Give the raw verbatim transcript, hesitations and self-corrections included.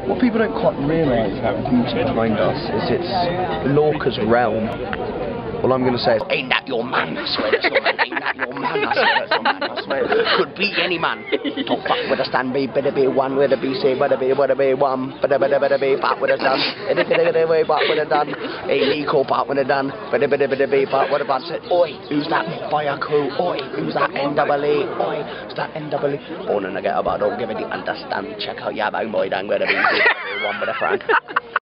What people don't quite realise about beauty behind us is it's Lorca's realm. All I'm going to say is, ain't that your man? I swear that's your man. Ain't that your man? I swear that's your man. I swear. Could be any man. Don't fuck with a stand B, better be one with a B C, better be, better be one, better, better, better be back with a done. Better, better, better be back with a done. Hey, Nico, back with a done. Better, better, better be back with a bad said, oi, who's that fire crew? Oi, who's that N double E? Oi, who's that N double E? Born and I get about, don't give it the understand. Check out your own boy, down with a B C, better be one with a Frank.